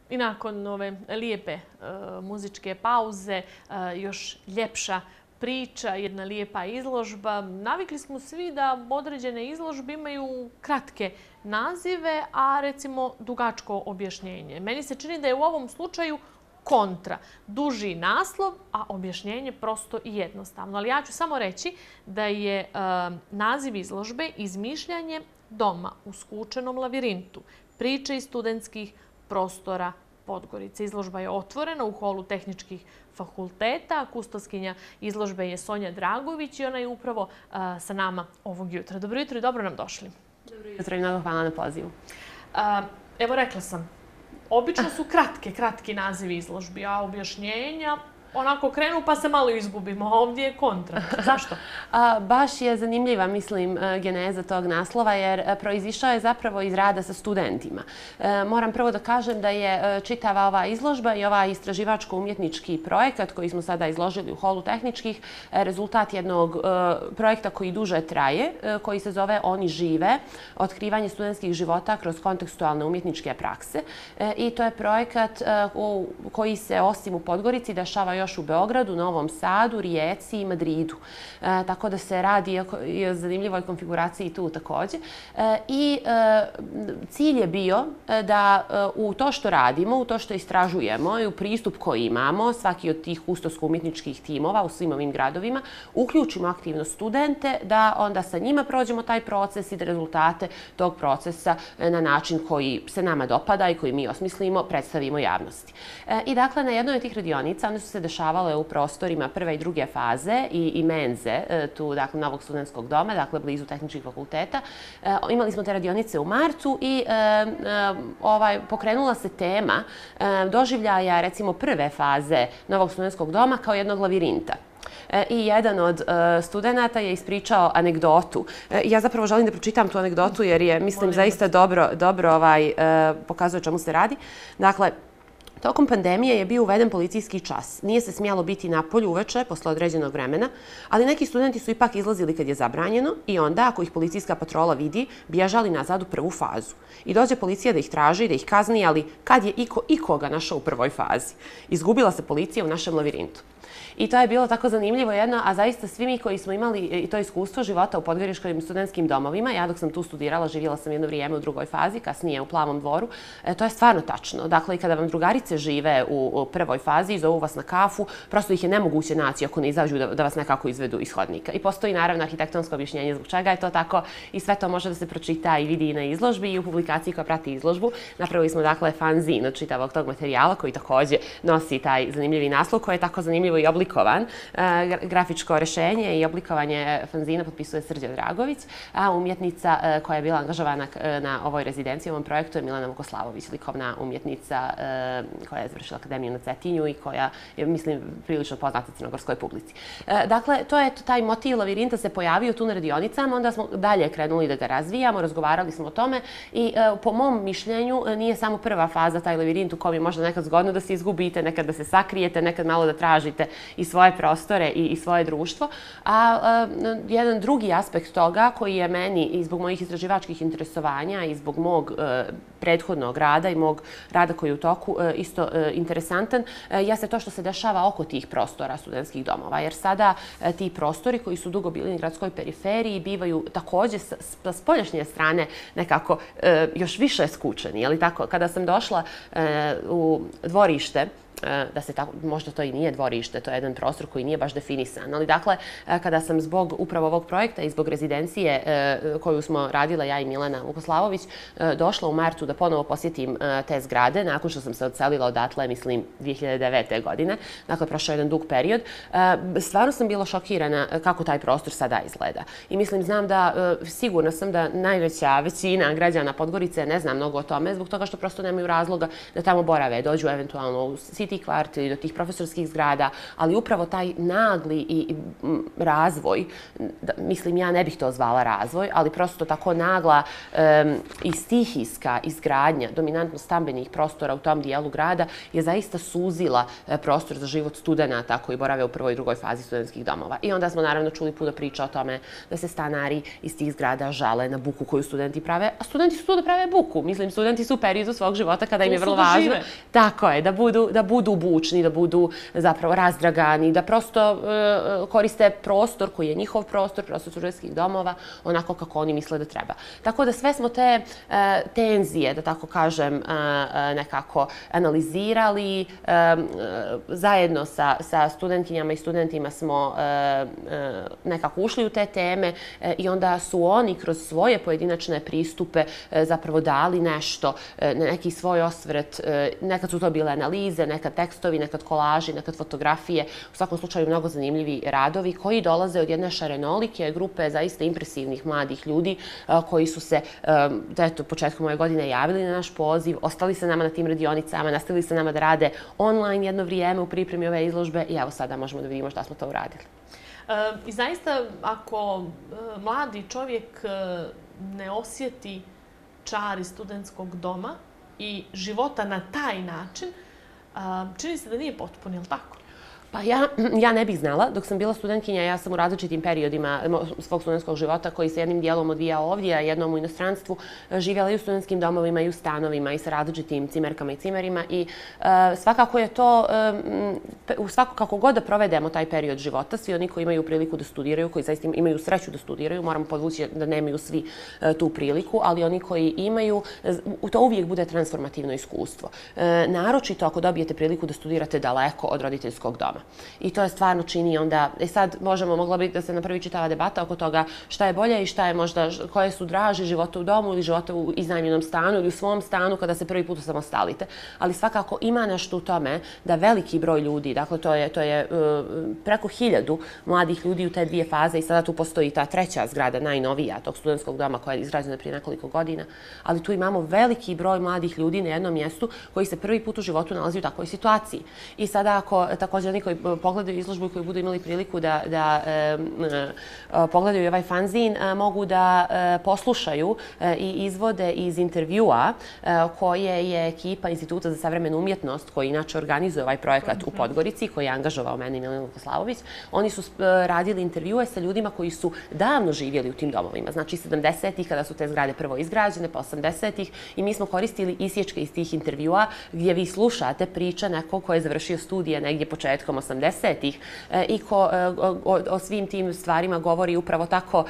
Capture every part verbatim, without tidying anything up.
i nakon ove lijepe muzičke pauze još ljepša priča, jedna lijepa izložba. Navikli smo svi da određene izložbe imaju kratke nazive, a recimo dugačko objašnjenje. Meni se čini da je u ovom slučaju kontra. Duži naslov, a objašnjenje prosto i jednostavno. Ali ja ću samo reći da je naziv izložbe Izmišljanje doma u skučenom lavirintu. Priče iz studentskih prostora Podgorice. Izložba je otvorena u holu tehničkih fakulteta. Kustoskinja izložbe je Sonja Dragović i ona je upravo sa nama ovog jutra. Dobro jutro i dobro nam došli. Dobro jutro i mnogo hvala na pozivu. Evo, rekla sam, obično su kratke, kratki nazivi izložbi, a objašnjenja onako krenu pa se malo izgubimo. Ovdje je kontra. Zašto? Baš je zanimljiva, mislim, geneza tog naslova jer proizišao je zapravo iz rada sa studentima. Moram prvo da kažem da je čitava ova izložba i ovaj istraživačko-umjetnički projekat koji smo sada izložili u holu tehničkih rezultat jednog projekta koji duže traje, koji se zove Oni žive, otkrivanje studentskih života kroz kontekstualne umjetničke prakse. I to je projekat koji se osim u Podgorici dešava još u Beogradu, Novom Sadu, Rijeci i Madridu. Tako da se radi i o zanimljivoj konfiguraciji tu također. I cilj je bio da u to što radimo, u to što istražujemo i u pristup koji imamo, svaki od tih kustosko-umjetničkih timova u svim ovim gradovima, uključimo aktivno studente, da onda sa njima prođemo taj proces i da rezultate tog procesa na način koji se nama dopada i koji mi osmislimo, predstavimo javnosti. I dakle, na jednoj od tih radionica, one su se dešavale u prostorima prve i druge faze i menze, tu, dakle, Novog studentskog doma, dakle, blizu tehničkih fakulteta. Imali smo te radionice u martu i pokrenula se tema doživljaja, recimo, prve faze Novog studentskog doma kao jednog lavirinta. I jedan od studenta je ispričao anegdotu. Ja zapravo želim da pročitam tu anegdotu jer je, mislim, zaista dobro pokazuje o čemu se radi. Dakle, tokom pandemije je bio uveden policijski čas. Nije se smjelo biti napolju uveče posle određenog vremena, ali neki studenti su ipak izlazili kad je zabranjeno i onda, ako ih policijska patrola vidi, bježali nazad u prvu fazu. I dođe policija da ih traži, da ih kazni, ali kad je iko ikoga našao u prvoj fazi? Izgubila se policija u našem lavirintu. I to je bilo tako zanimljivo jedno, a zaista svi mi koji smo imali to iskustvo života u podgoričkim studentskim domovima, ja dok sam tu studirala, živjela sam jedno vrijeme u drugoj fazi, kasnije u Plavom dvoru, to je stvarno tačno. Dakle, i kada vam drugarice žive u prvoj fazi i zovu vas na kafu, prosto ih je nemoguće naći ako ne izađu da vas nekako izvedu iz hodnika. I postoji naravno arhitektonsko objašnjenje zbog čega je to tako i sve to može da se pročita i vidi i na izložbi i u publikaciji koja prati izložbu. Napravili smo, dakle, fanzin od čitavog tog materijala koji također nosi taj zanimljivi naslov koji je tako zanimljivo i oblikovan. Grafičko rešenje i oblikovanje fanzina potpisuje Srđan Dragović, a umjetnica koja je bila angažovana na ovoj rezidenciji, ovom projektu je Milena Vukoslavović, likovna umjetnica koja je završila akademiju na Cetinju i koja je, mislim, prilično poznata crnogorskoj publici. Dakle, to je taj motiv lavirinta se pojavio tu na radionicama, onda smo dalje krenuli da ga razvijamo, razgovarali smo o tome i po mom mišljenju nije samo prva faza taj lavirint u kojem je možda nekad zgodno da se izgubite, nekad da se sakrijete, nekad malo da tražite i svoje prostore i svoje društvo. A jedan drugi aspekt toga koji je meni i zbog mojih istraživačkih interesovanja i zbog mog prethodnog rada i mog rada koji je u toku isto interesantan, jeste to što se dešava oko tih prostora studentskih domova. Jer sada ti prostori koji su dugo bili na gradskoj periferiji bivaju također sa spoljašnje strane nekako još više skučeni. Kada sam došla u dvorište, da se tako, možda to i nije dvorište, to je jedan prostor koji nije baš definisan. Ali dakle, kada sam zbog upravo ovog projekta i zbog rezidencije koju smo radila ja i Milena Vukoslavović, došla u martu da ponovo posjetim te zgrade, nakon što sam se odselila odatle, mislim, dvije hiljade devete. godine. Dakle, prošao jedan dug period. Stvarno sam bila šokirana kako taj prostor sada izgleda. I mislim, znam da, sigurna sam da najveća većina građana Podgorice ne zna mnogo o tome, zbog toga što prosto nemaju razloga da tamo borave, dođu eventualno u ti kvarti, do tih profesorskih zgrada, ali upravo taj nagli i razvoj, mislim ja ne bih to zvala razvoj, ali prosto tako nagla i stihijska izgradnja dominantno stambenih prostora u tom dijelu grada je zaista suzila prostor za život studenata koji borave u prvoj i drugoj fazi studentskih domova. I onda smo naravno čuli puno priča o tome da se stanari iz tih zgrada žale na buku koju studenti prave, a studenti su tu da prave buku. Mislim, studenti su u periodu svog života kada im je vrlo važno. Tako je, da budu, da budu bučni, da budu zapravo razdragani, da prosto uh, koriste prostor koji je njihov prostor, prostor studentskih domova, onako kako oni misle da treba. Tako da sve smo te uh, tenzije, da tako kažem, uh, uh, nekako analizirali. Um, uh, zajedno sa, sa studentkinjama i studentima smo uh, uh, nekako ušli u te teme uh, i onda su oni kroz svoje pojedinačne pristupe uh, zapravo dali nešto, uh, neki svoj osvrt. Uh, nekad su to bile analize, nekad tekstovi, nekad kolaži, nekad fotografije. U svakom slučaju mnogo zanimljivi radovi koji dolaze od jedne šarenolike grupe zaista impresivnih mladih ljudi uh, koji su se um, eto, početkom ove godine javili na naš poziv, ostali se nama na tim radionicama, nastavili se nama da rade online jedno vrijeme u pripremi ove izložbe i evo sada možemo da vidimo šta smo to uradili. E, I zaista, ako e, mladi čovjek e, ne osjeti čari studentskog doma i života na taj način, e, čini se da nije potpun, je li tako? Pa ja, ja ne bih znala. Dok sam bila studentkinja, ja sam u različitim periodima svog studentskog života koji se jednim dijelom odvijao ovdje, a jednom u inostranstvu, živjela i u studentskim domovima i u stanovima i sa različitim cimerkama i cimerima. I uh, svakako je to, um, svako kako god da provedemo taj period života, svi oni koji imaju priliku da studiraju, koji zaista imaju sreću da studiraju, moramo podvući da nemaju svi uh, tu priliku, ali oni koji imaju, to uvijek bude transformativno iskustvo. Uh, naročito ako dobijete priliku da studirate daleko od roditeljskog doma. I to je stvarno čini onda, e sad možemo, mogla bi da se napravi čitava debata oko toga šta je bolje i šta je možda, koje su draže života u domu ili života u iznajmljenom stanu ili u svom stanu kada se prvi put samostalite. Ali svakako ima nešto u tome da veliki broj ljudi, dakle to je, to je uh, preko hiljadu mladih ljudi u te dvije faze i sada tu postoji ta treća zgrada, najnovija, tog studentskog doma koja je izgrađena prije nekoliko godina, ali tu imamo veliki broj mladih ljudi na jednom mjestu koji se prvi put u životu nalazi u takvoj situaciji. I sada ako također oni koji pogledaju izložbu i koji budu imali priliku da, da e, e, pogledaju ovaj fanzin, e, mogu da e, poslušaju e, i izvode iz intervjua e, koje je ekipa Instituta za savremenu umjetnost, koji inače organizuje ovaj projekat u Podgorici, koji je angažovao mene i Milena Vukoslavović. Oni su e, radili intervjue sa ljudima koji su davno živjeli u tim domovima. Znači sedamdesetih kada su te zgrade prvo izgrađene, pa osamdesetih i mi smo koristili isječke iz tih intervjua gdje vi slušate priča nekog ko je završio studije negdje početkom osamdesetih i ko o, o svim tim stvarima govori upravo tako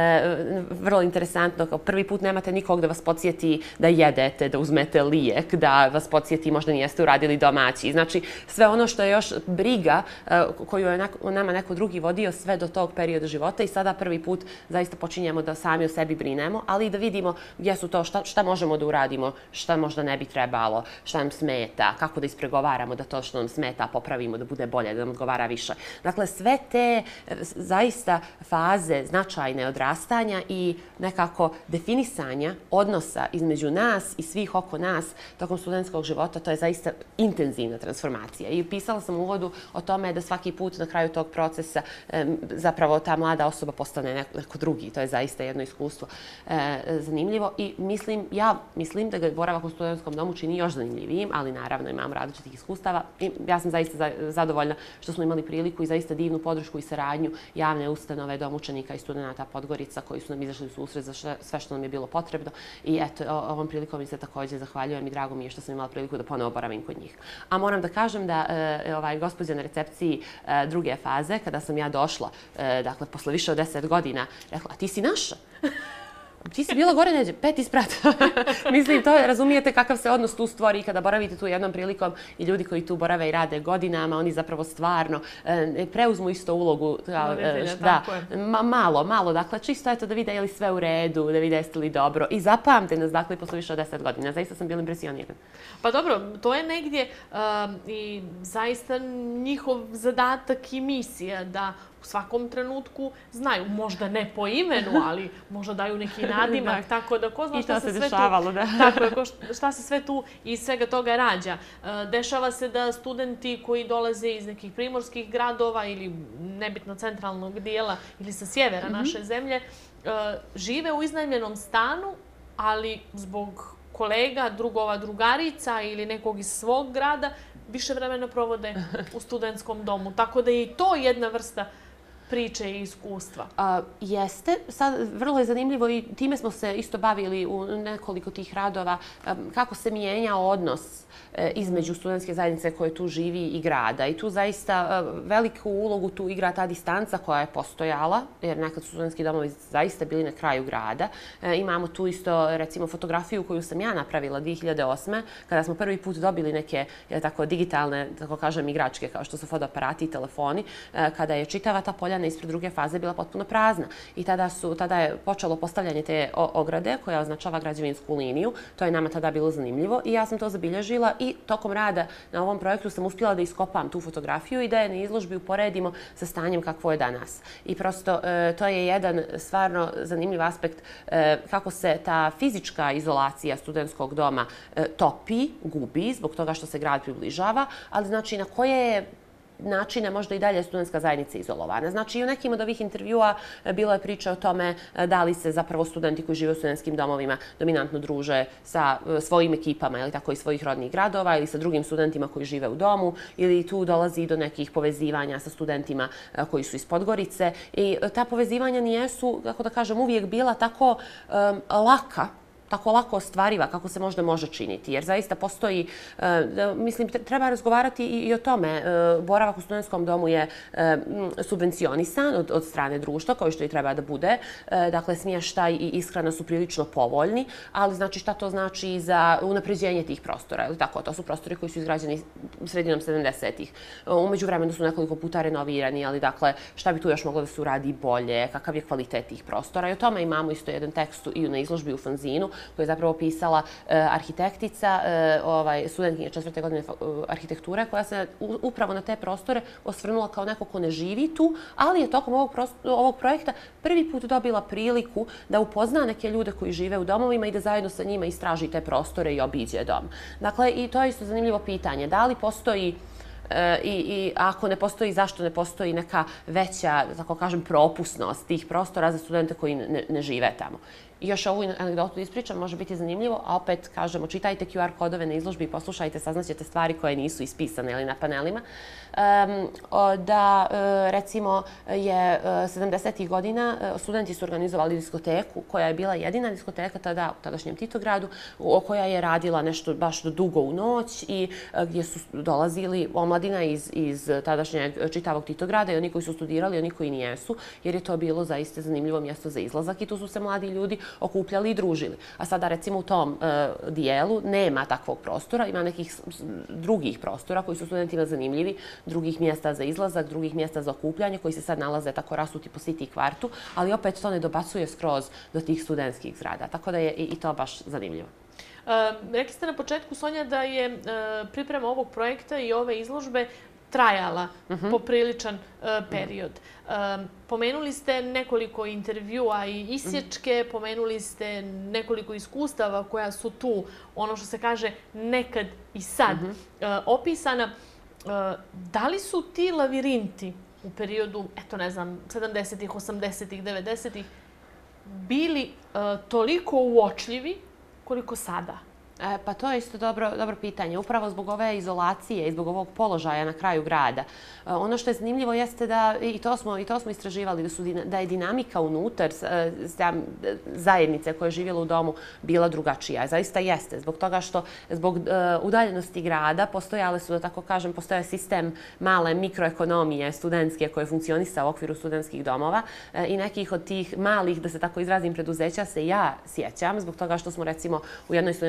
vrlo interesantno. Kao prvi put nemate nikog da vas podsjeti da jedete, da uzmete lijek, da vas podsjeti možda nijeste uradili domaći. Znači sve ono što je još briga koju je nama neko drugi vodio sve do tog perioda života i sada prvi put zaista počinjemo da sami o sebi brinemo, ali i da vidimo gdje su to, šta, šta možemo da uradimo, šta možda ne bi trebalo, šta nam smeta, kako da ispregovaramo da to što nam smeta popravimo, da bude bolje, da nam odgovara više. Dakle, sve te zaista faze značajne odrastanja i nekako definisanja odnosa između nas i svih oko nas tokom studentskog života, to je zaista intenzivna transformacija. I pisala sam u uvodu o tome da svaki put na kraju tog procesa zapravo ta mlada osoba postane neko, neko drugi. To je zaista jedno iskustvo e, zanimljivo i mislim, ja mislim da ga boravak u studentskom domu čini još zanimljivijim, ali naravno imam različitih iskustava i ja sam zaista zadovoljna što smo imali priliku i zaista divnu podršku i saradnju javne ustanove, Dom učenika i studenata Podgorica koji su nam izašli u susret za sve što nam je bilo potrebno. I eto, ovom prilikom mi se također zahvaljujem i drago mi je što sam imala priliku da ponovo boravim kod njih. A moram da kažem da e, ovaj, gospođa na recepciji e, druge faze, kada sam ja došla, e, dakle, posle više od deset godina, rekla, a ti si naša? Ti si bila gore neđe, pet isprat. Mislim, to razumijete kakav se odnos tu stvori kada boravite tu jednom prilikom i ljudi koji tu borave i rade godinama, oni zapravo stvarno e, preuzmu isto ulogu. Kao, e, da, ma, malo, malo. Dakle, čisto eto da vide je li sve u redu, da vide jeste li dobro. I zapamte nas, dakle, posle više od deset godina. Zaista sam bila impresionirana. Pa dobro, to je negdje um, i zaista njihov zadatak i misija da u svakom trenutku znaju. Možda ne po imenu, ali možda daju neki nadimak, tako da ko zna šta se sve tu... Tako je, šta se sve tu iz svega toga rađa. Dešava se da studenti koji dolaze iz nekih primorskih gradova ili nebitno centralnog dijela ili sa sjevera naše zemlje, žive u iznajmljenom stanu, ali zbog kolega, drugova, drugarica ili nekog iz svog grada više vremena provode u studentskom domu. Tako da je i to jedna vrsta priče i iskustva. Jeste. Sad, vrlo je zanimljivo i time smo se isto bavili u nekoliko tih radova, kako se mijenja odnos između studentske zajednice koje tu živi i grada. I tu zaista veliku ulogu tu igra ta distanca koja je postojala, jer nekad su studentski domovi zaista bili na kraju grada. Imamo tu isto, recimo, fotografiju koju sam ja napravila dvije hiljade osme. kada smo prvi put dobili neke tako digitalne, tako kažem, igračke, kao što su fotoaparati i telefoni, kada je čitava ta poljana ispred druge faze bila potpuno prazna. I tada, su, tada je počelo postavljanje te ograde koja označava građevinsku liniju. To je nama tada bilo zanimljivo i ja sam to zabilježila i tokom rada na ovom projektu sam uspjela da iskopam tu fotografiju i da je na izložbi uporedimo sa stanjem kakvo je danas. I prosto to je jedan stvarno zanimljiv aspekt kako se ta fizička izolacija studentskog doma topi, gubi zbog toga što se grad približava, ali znači na koje je načine možda i dalje studentska zajednica izolovana. Znači i u nekim od ovih intervjua bilo je priča o tome da li se zapravo studenti koji žive u studentskim domovima dominantno druže sa svojim ekipama ili tako iz svojih rodnih gradova ili sa drugim studentima koji žive u domu ili tu dolazi do nekih povezivanja sa studentima koji su iz Podgorice i ta povezivanja nijesu, kako da kažem, uvijek bila tako um, laka, tako lako ostvariva kako se možda može činiti. Jer zaista postoji, mislim, treba razgovarati i o tome. Boravak u studentskom domu je subvencionisan od strane društva, kao što i treba da bude. Dakle, smještaj i ishrana su prilično povoljni, ali znači šta to znači za unapređenje tih prostora? Tako, to su prostori koji su izgrađeni sredinom sedamdesetih. Umeđu vremenu su nekoliko puta renovirani, ali dakle, šta bi tu još moglo da se uradi bolje, kakav je kvalitet tih prostora? I o tome imamo isto jedan tekst i na izložbi u fanzinu, koju je zapravo pisala arhitektica, studentkinja četvrte godine arhitekture, koja se upravo na te prostore osvrnula kao neko ko ne živi tu, ali je tokom ovog projekta prvi put dobila priliku da upozna neke ljude koji žive u domovima i da zajedno sa njima istraži te prostore i obiđe dom. Dakle, i to je isto zanimljivo pitanje. Da li postoji i ako ne postoji, zašto ne postoji neka veća, tako kažem, propusnost tih prostora za studente koji ne žive tamo? I još ovu anegdotu ispričam, može biti zanimljivo, a opet kažemo, čitajte Q R kodove na izložbi i poslušajte, saznaćete stvari koje nisu ispisane ili na panelima. Da, recimo, je sedamdesetih godina studenti su organizovali diskoteku, koja je bila jedina diskoteka tada u tadašnjem Titogradu, koja je radila nešto baš dugo u noć i gdje su dolazili omladina iz tadašnjeg čitavog Titograda i oni koji su studirali, oni koji nijesu, jer je to bilo zaista zanimljivo mjesto za izlazak i tu su se mladi ljudi okupljali i družili. A sada, recimo, u tom dijelu nema takvog prostora, ima nekih drugih prostora koji su studentima zanimljivi, drugih mjesta za izlazak, drugih mjesta za okupljanje, koji se sad nalaze tako rasuti po City kvartu, ali opet to ne dobacuje skroz do tih studentskih zgrada. Tako da je i to baš zanimljivo. Rekli ste na početku, Sonja, da je priprema ovog projekta i ove izložbe trajala popriličan period. Pomenuli ste nekoliko intervjua i isječke, pomenuli ste nekoliko iskustava koja su tu, ono što se kaže, nekad i sad opisana. Da li su ti lavirinti u periodu, eto ne znam, sedamdesetih, osamdesetih, devedesetih bili toliko uočljivi koliko sada? Pa to je isto dobro pitanje. Upravo zbog ove izolacije i zbog ovog položaja na kraju grada. Ono što je zanimljivo jeste da, i to smo istraživali, da je dinamika unutar zajednice koja je živjela u domu bila drugačija. Zaista jeste. Zbog toga što zbog udaljenosti grada postojale su, da tako kažem, postoje sistem male mikroekonomije studentske koje funkcionisa u okviru studentskih domova i nekih od tih malih, da se tako izrazim, preduzeća se ja sjećam zbog toga što smo recimo u jednoj studentskoj sobi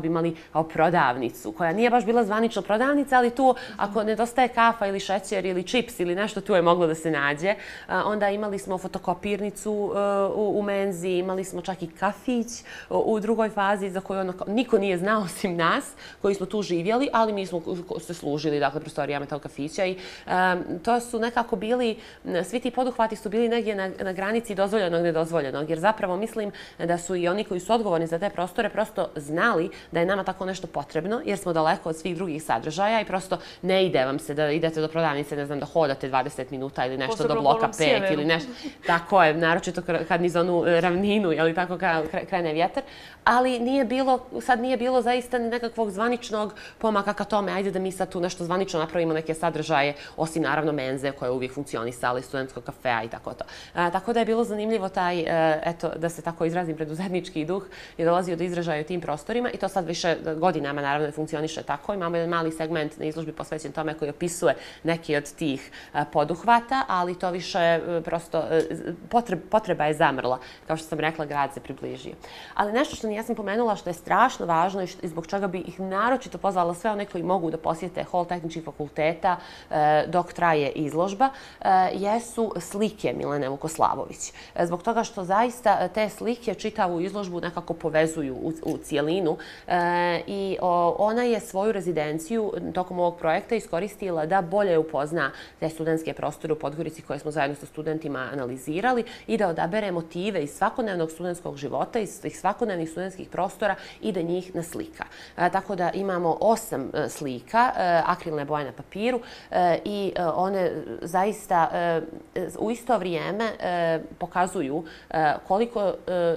bi imali prodavnicu koja nije baš bila zvanična prodavnica, ali tu ako nedostaje kafa ili šećer ili čips ili nešto, tu je moglo da se nađe. Onda imali smo fotokopirnicu u menzi, imali smo čak i kafić u drugoj fazi za koju ono, niko nije znao osim nas koji smo tu živjeli, ali mi smo se služili dakle, prostorijama tog kafića i um, to su nekako bili, svi ti poduhvati su bili negdje na, na granici dozvoljenog i nedozvoljenog, jer zapravo mislim da su i oni koji su odgovorni za te prostore prosto znali da je nama tako nešto potrebno, jer smo daleko od svih drugih sadržaja i prosto ne ide vam se da idete do prodavnice, ne znam, da hodate dvadeset minuta ili nešto do bloka pet ili nešto. Tako je, naročito kad niz onu ravninu, ili tako krene vjetar. Ali nije bilo, sad nije bilo zaista nekakvog zvaničnog pomaka ka tome, ajde da mi sad tu nešto zvanično napravimo neke sadržaje, osim naravno menze koja je uvijek funkcionisala i studentskog kafea i tako to. A, tako da je bilo zanimljivo taj, e, eto, da se tako izrazim, preduzetnički duh je dolazio do izražaja u tim prostorima i to sad više godinama naravno ne funkcioniše tako. Imamo jedan mali segment na izložbi posvećen tome koji opisuje neki od tih a, poduhvata, ali to više a, prosto potreb, potreba je zamrla. Kao što sam rekla, grad se približio. Ali nešto što ja sam pomenula što je strašno važno i zbog čega bi ih naročito pozvala sve one koji mogu da posjete hol tehničkih fakulteta e, dok traje izložba, e, jesu slike Milene Vukoslavović. E, zbog toga što zaista te slike čitavu izložbu nekako povezuju u, u cijelinu e, i o, ona je svoju rezidenciju tokom ovog projekta iskoristila da bolje upozna te studentske prostore u Podgorici koje smo zajedno sa studentima analizirali i da odabere motive iz svakodnevnog studentskog života, iz svih svakodnevnih studentskih prostora i da njih naslika. E, tako da imamo osam e, slika, e, akrilne boje na papiru e, i e, one zaista e, u isto vrijeme e, pokazuju e, koliko e,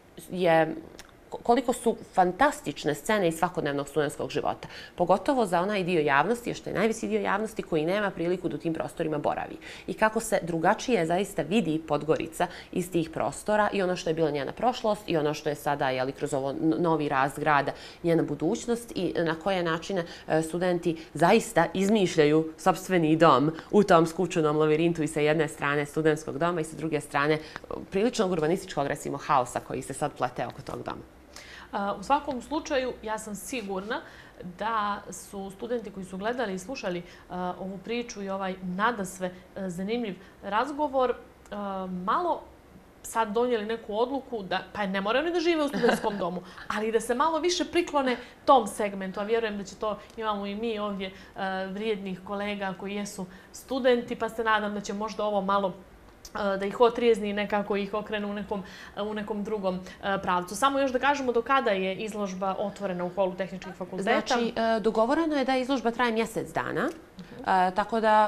je koliko su fantastične scene iz svakodnevnog studentskog života. Pogotovo za onaj dio javnosti, što je najveći dio javnosti koji nema priliku da u tim prostorima boravi. I kako se drugačije zaista vidi Podgorica iz tih prostora i ono što je bila njena prošlost i ono što je sada, jeli, kroz ovo novi rast grada, njena budućnost i na koje načine studenti zaista izmišljaju sopstveni dom u tom skučenom lavirintu i sa jedne strane studentskog doma i sa druge strane priličnog urbanističkog, recimo, haosa koji se sad plete oko tog doma. U svakom slučaju, ja sam sigurna da su studenti koji su gledali i slušali uh, ovu priču i ovaj nadasve uh, zanimljiv razgovor uh, malo sad donijeli neku odluku da, pa ne moraju ni da žive u studentskom domu, ali da se malo više priklone tom segmentu. A vjerujem da će to, imamo i mi ovdje uh, vrijednih kolega koji jesu studenti, pa se nadam da će možda ovo malo da ih otrijezni i nekako ih okrenu u nekom, u nekom drugom pravcu. Samo još da kažemo do kada je izložba otvorena u holu tehničkih fakulteta. Znači, dogovoreno je da izložba traje mjesec dana, uh-huh. tako da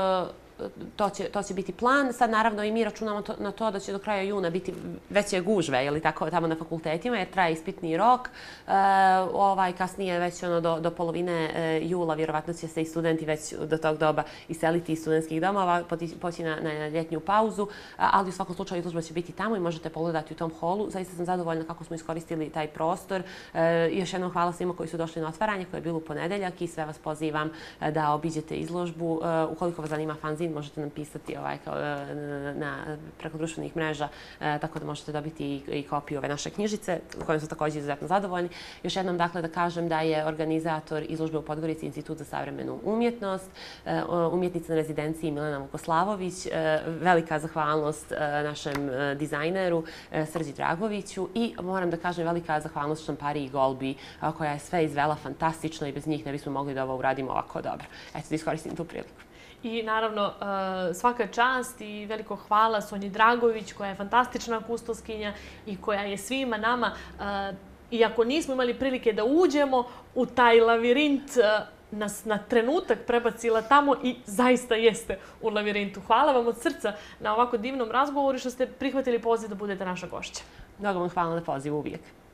To će, to će biti plan. Sad naravno i mi računamo to, na to da će do kraja juna biti veće gužve, ili tako, tamo na fakultetima, jer traje ispitni rok. E, ovaj, kasnije već ono, do, do polovine e, jula vjerovatno će se i studenti već do tog doba iseliti iz studentskih domova, poći na, na ljetnju pauzu, ali u svakom slučaju izložba će biti tamo i možete pogledati u tom holu. Zaista sam zadovoljna kako smo iskoristili taj prostor. E, još jednom hvala svima koji su došli na otvaranje koje je bilo u ponedeljak i sve vas pozivam da obiđete izložbu. E, ukoliko vas zanima fanzin, možete nam pisati ovaj, kao, na, na, preko društvenih mreža, e, tako da možete dobiti i, i kopiju ove naše knjižice, kojom su također izuzetno zadovoljni. Još jednom dakle da kažem da je organizator izložbe u Podgorici Institut za savremenu umjetnost, e, umjetnica na rezidenciji Milena Vukoslavović, e, velika zahvalnost e, našem e, dizajneru e, Srđi Dragoviću i moram da kažem velika zahvalnost štampariji Golbi, a, koja je sve izvela fantastično i bez njih ne bismo mogli da ovo uradimo ovako dobro. Eto, da iskoristim tu priliku. I naravno svaka čast i veliko hvala Sonji Dragović koja je fantastična kustoskinja i koja je svima nama, iako nismo imali prilike da uđemo u taj lavirint, nas na trenutak prebacila tamo i zaista jeste u lavirintu. Hvala vam od srca na ovako divnom razgovoru što ste prihvatili poziv da budete naša gošća. Mnogo vam hvala na pozivu uvijek.